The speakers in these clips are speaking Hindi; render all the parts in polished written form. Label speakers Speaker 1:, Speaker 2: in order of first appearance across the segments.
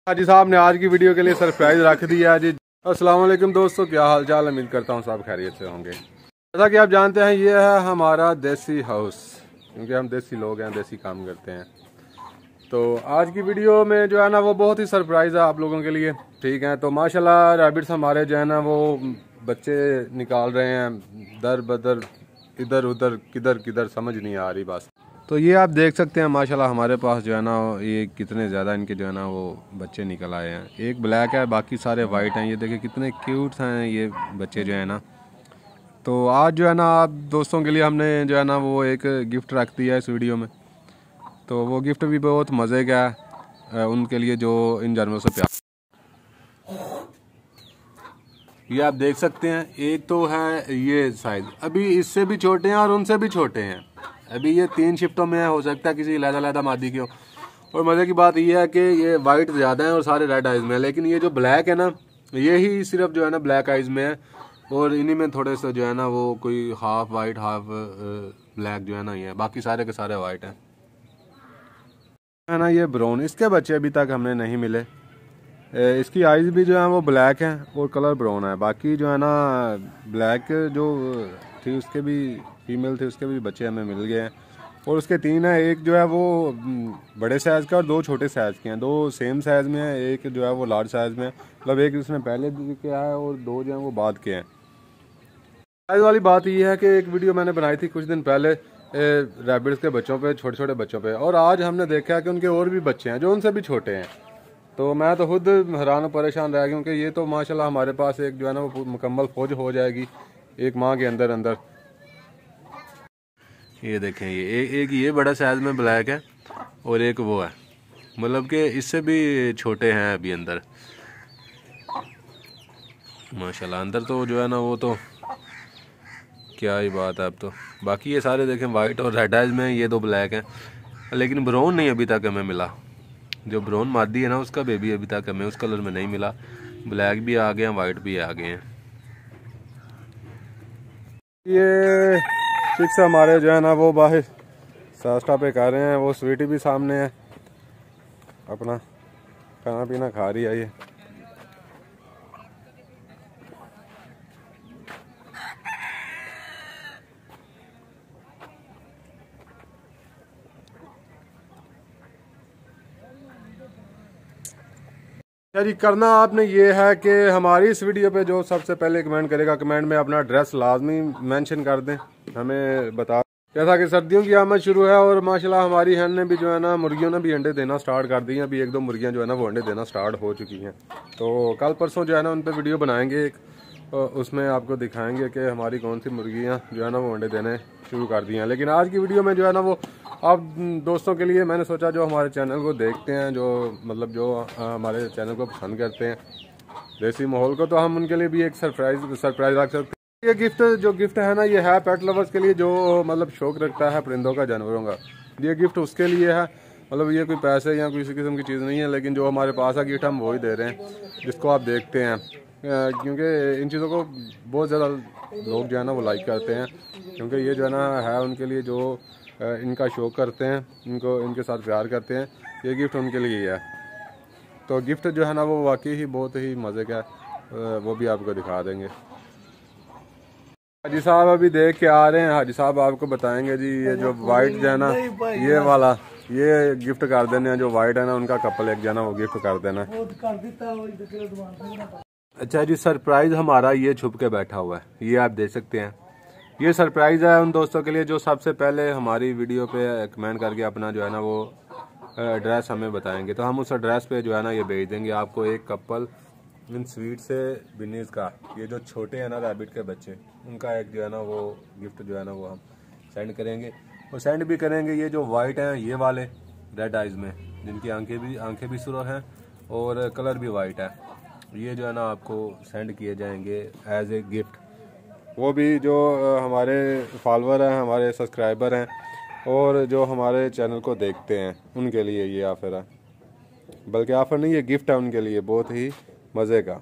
Speaker 1: हाजी साहब ने आज की वीडियो के लिए सरप्राइज रख दिया जी। अस्सलाम वालेकुम दोस्तों, क्या हाल चाल। उम्मीद करता हूँ सब खैरियत से होंगे। जैसा कि आप जानते हैं ये है हमारा देसी हाउस, क्योंकि हम देसी लोग हैं, देसी काम करते हैं। तो आज की वीडियो में जो है ना वो बहुत ही सरप्राइज़ है आप लोगों के लिए। ठीक है, तो माशाल्लाह रैबिट्स हमारे जो है ना वो बच्चे निकाल रहे हैं दर बदर, इधर उधर, किधर किधर समझ नहीं आ रही बस। तो ये आप देख सकते हैं माशाल्लाह हमारे पास जो है ना ये कितने ज़्यादा इनके जो है ना वो बच्चे निकल आए हैं। एक ब्लैक है, बाकी सारे वाइट हैं। ये देखिए कितने क्यूट हैं ये बच्चे जो है ना। तो आज जो है ना आप दोस्तों के लिए हमने जो है ना वो एक गिफ्ट रख दिया है इस वीडियो में। तो वो गिफ्ट भी बहुत मज़े का है उनके लिए जो इन जानवरों से प्यार। ये आप देख सकते हैं, एक तो है ये साइज, अभी इससे भी छोटे हैं और उनसे भी छोटे हैं। अभी ये 3 शिफ्टों में हो सकता है किसी लहदा मादी की हो। और मज़े की बात ये है कि ये वाइट ज़्यादा है और सारे रेड आइज़ में है, लेकिन ये जो ब्लैक है ना ये ही सिर्फ जो है ना ब्लैक आइज़ में है। और इन्हीं में थोड़े से जो है ना वो कोई हाफ वाइट हाफ ब्लैक जो है ना ये, बाकी सारे के सारे वाइट हैं। है ना ये ब्राउन, इसके बच्चे अभी तक हमने नहीं मिले। इसकी आइज़ भी जो है वो ब्लैक है और कलर ब्राउन है। बाकी जो है ना ब्लैक जो थी उसके भी फीमेल थे, उसके भी बच्चे हमें मिल गए हैं। और उसके 3 हैं, एक जो है वो बड़े साइज़ का और 2 छोटे साइज़ के हैं। 2 सेम साइज़ में है, एक जो है वो लार्ज साइज़ में है। मतलब एक उसने पहले किया है और 2 जो हैं वो बाद के हैं। साइज़ वाली बात ये है कि एक वीडियो मैंने बनाई थी कुछ दिन पहले रैबिट्स के बच्चों पे, छोटे छोटे बच्चों पे, और आज हमने देखा कि उनके और भी बच्चे हैं जो उनसे भी छोटे हैं। तो मैं तो खुद हैरान और परेशान रह गया, क्योंकि ये तो माशाल्लाह हमारे पास एक जो है ना वो मुकम्मल फौज हो जाएगी एक माह के अंदर अंदर। ये देखें, ये एक ये बड़ा साइज़ में ब्लैक है और एक वो है, मतलब कि इससे भी छोटे हैं अभी अंदर। माशाल्लाह अंदर तो जो है ना वो तो क्या ही बात है अब तो। बाकी ये सारे देखें वाइट और रेड आइज में, ये 2 ब्लैक हैं, लेकिन ब्राउन नहीं अभी तक हमें मिला। जो ब्राउन मादी है ना उसका बेबी अभी तक हमें उस कलर में नहीं मिला। ब्लैक भी आ गए हैं, वाइट भी आ गए हैं। ये 6 हमारे जो है ना वो बाहर सास्टा पे कर रहे हैं। वो स्वीटी भी सामने है, अपना खाना पीना खा रही है ये। जी करना आपने ये है कि हमारी इस वीडियो पे जो सबसे पहले कमेंट करेगा, कमेंट में अपना एड्रेस लाजमी मेंशन कर दें, हमें बता। जैसा कि सर्दियों की आमद शुरू है और माशाल्लाह हमारी hen ने भी जो है ना मुर्गियों ने भी अंडे देना स्टार्ट कर दिए हैं। अभी 1-2 मुर्गियां जो है ना वो अंडे देना स्टार्ट हो चुकी हैं। तो कल परसों जो है ना उन पर वीडियो बनाएंगे एक, उसमें आपको दिखाएंगे कि हमारी कौन सी मुर्गियाँ जो है ना वो अंडे देने शुरू कर दिए हैं। लेकिन आज की वीडियो में जो है ना वो आप दोस्तों के लिए मैंने सोचा जो हमारे चैनल को देखते हैं, जो मतलब जो हमारे चैनल को पसंद करते हैं देसी माहौल को, तो हम उनके लिए भी एक सरप्राइज रख सकते हैं। ये गिफ्ट है ना ये है पेट लवर्स के लिए, जो मतलब शौक रखता है परिंदों का, जानवरों का। ये गिफ्ट उसके लिए है, मतलब ये कोई पैसे या किसी किस्म की चीज़ नहीं है, लेकिन जो हमारे पास है गिफ्ट हम वही दे रहे हैं जिसको आप देखते हैं। क्योंकि इन चीज़ों को बहुत ज़्यादा लोग जो है ना वो लाइक करते हैं, क्योंकि ये जो है ना है उनके लिए जो इनका शौक करते हैं, इनको इनके साथ प्यार करते हैं। ये गिफ्ट उनके लिए है। तो गिफ्ट जो है ना वो वाकई ही बहुत ही मज़े का है, वो भी आपको दिखा देंगे। हाजी साहब अभी देख के आ रहे हैं। हाजी साहब आपको बताएंगे जी, ये जो वाइट जो है ना ये वाला ये गिफ्ट कर देने हैं। जो वाइट है ना उनका कपल एक जो है ना वो गिफ्ट कर देना। अच्छा जी, सरप्राइज हमारा ये छुप के बैठा हुआ है, ये आप देख सकते हैं। ये सरप्राइज़ है उन दोस्तों के लिए जो सबसे पहले हमारी वीडियो पे कमेंट करके अपना जो है ना वो एड्रेस हमें बताएंगे। तो हम उस एड्रेस पे जो है ना ये भेज देंगे आपको एक कपल इन स्वीट से बिनीज का, ये जो छोटे हैं ना रैबिट के बच्चे, उनका एक जो है ना वो गिफ्ट जो है ना वो हम सेंड करेंगे। और सेंड भी करेंगे ये जो वाइट हैं ये वाले रेड आइज़ में, जिनकी आंखें भी सुर्ख हैं और कलर भी वाइट है। ये जो है ना आपको सेंड किए जाएंगे एज ए गिफ्ट। वो भी जो हमारे फॉलोअर हैं, हमारे सब्सक्राइबर हैं और जो हमारे चैनल को देखते हैं उनके लिए ये ऑफ़र है। बल्कि ऑफ़र नहीं, ये गिफ्ट है उनके लिए बहुत ही मज़े का।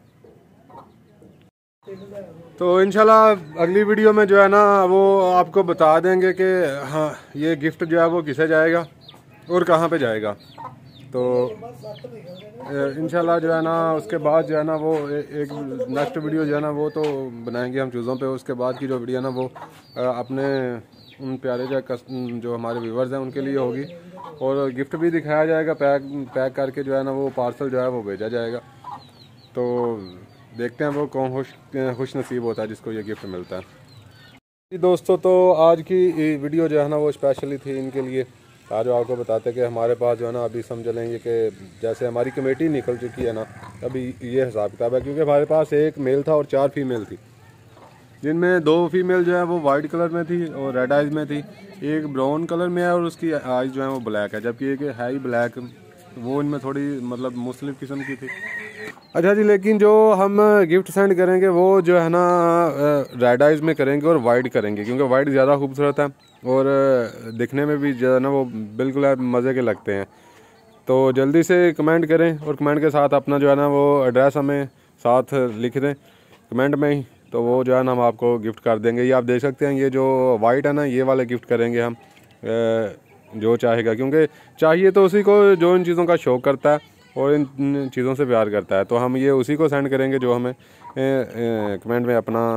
Speaker 1: तो इंशाल्लाह अगली वीडियो में जो है ना वो आपको बता देंगे कि हाँ ये गिफ्ट जो है वो किसे जाएगा और कहाँ पे जाएगा। तो इंशाल्लाह जो है ना उसके बाद जो है ना वो एक नेक्स्ट वीडियो जो है ना वो तो बनाएंगे हम चीज़ों पे। उसके बाद की जो वीडियो है ना वो अपने उन प्यारे जो हमारे व्यूवर्स हैं उनके लिए होगी, और गिफ्ट भी दिखाया जाएगा पैक करके जो है ना वो पार्सल जो है वो भेजा जाएगा। तो देखते हैं वो कौन खुश नसीब होता है जिसको ये गिफ्ट मिलता है। जी दोस्तों, तो आज की वीडियो जो है ना वो स्पेशली थी इनके लिए। आज आपको बताते कि हमारे पास जो है ना अभी समझ लेंगे कि जैसे हमारी कमेटी निकल चुकी है ना, अभी ये हिसाब किताब है, क्योंकि हमारे पास एक मेल था और 4 फीमेल थी, जिनमें 2 फीमेल जो है वो वाइट कलर में थी और रेड आइज में थी, एक ब्राउन कलर में है और उसकी आइज जो है वो ब्लैक है, जबकि एक है ही ब्लैक, वो इनमें थोड़ी मतलब मुख्तलिफ किस्म की थी। अच्छा जी, लेकिन जो हम गिफ्ट सेंड करेंगे वो जो है ना रेड आइज में करेंगे और वाइट करेंगे, क्योंकि वाइट ज़्यादा खूबसूरत है और दिखने में भी जो है ना वो बिल्कुल मज़े के लगते हैं। तो जल्दी से कमेंट करें और कमेंट के साथ अपना जो है ना वो एड्रेस हमें साथ लिख दें कमेंट में ही, तो वो जो है ना हम आपको गिफ्ट कर देंगे। ये आप देख सकते हैं, ये जो वाइट है ना ये वाले गिफ्ट करेंगे हम, जो चाहेगा, क्योंकि चाहिए तो उसी को जो इन चीज़ों का शौक़ करता है और इन चीज़ों से प्यार करता है। तो हम ये उसी को सेंड करेंगे जो हमें कमेंट में अपना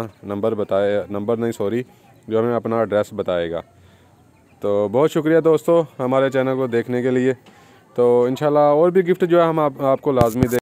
Speaker 1: जो हमें अपना एड्रेस बताएगा। तो बहुत शुक्रिया दोस्तों हमारे चैनल को देखने के लिए। तो इंशाल्लाह और भी गिफ्ट जो है हम आपको लाजमी दे